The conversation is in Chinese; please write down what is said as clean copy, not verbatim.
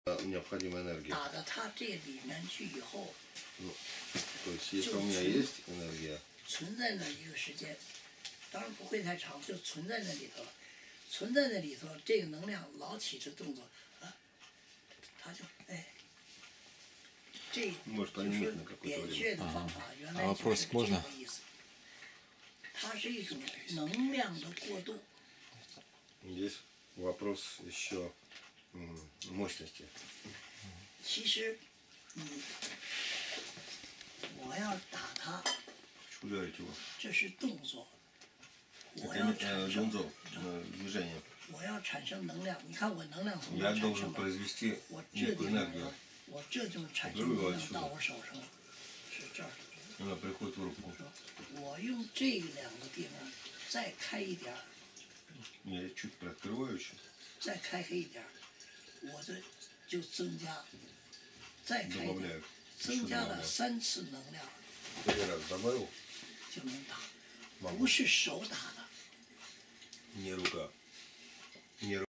необходима энергия. 打到它这里面去以后， Ну, то есть, если у меня есть энергия, 存在那一个时间，当然不会太长，就存在那里头了。存在那里头，这个能量老起着动作啊，它就哎，这就是说点穴的方法，原来就是这个意思。它是一种能量的过渡。 Здесь вопрос еще мощности. 其实，我要打它， Ударить его. 这是动作。我 Это 要产生 движение. 我要产生能量，你看我能量从 Я 哪产 должен 生的？ произвести 我这 некую 地方 энергию. 我这就产生能量到我手上了，是这儿。 Она приходит в руку. 我用这两个地方再开一点儿， Я чуть приоткрываю еще. 再开黑一点儿，我的就增加，再开一点， Добавляю. 增加了3次能量 3 раз добавил, 就能打，不是手打的。 не рука. Не